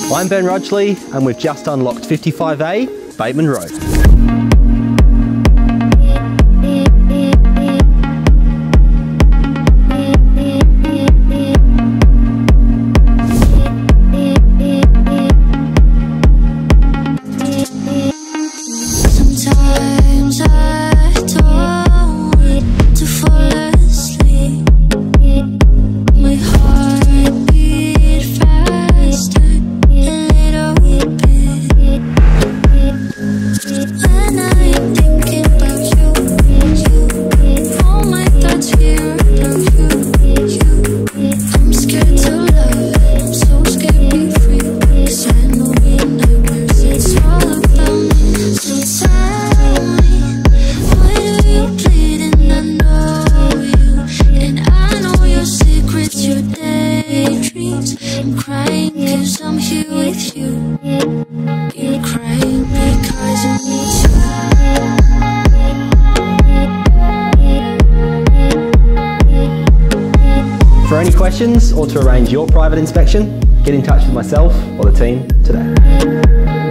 I'm Ben Rudgeley, and we've just unlocked 55A, Bateman Road. Sometimes I don't want to fall asleep. My heart beats faster a little bit when I'm thinking about you. All my thoughts here about you. I'm scared to love, I'm so scared to be free. 'Cause I know in nightmares it's all about me. So tell me, why do you bleed and I know you? And I know your secrets, your daydreams. I'm crying 'cause I'm here with you. You're crying because I need you. For any questions or to arrange your private inspection, get in touch with myself or the team today.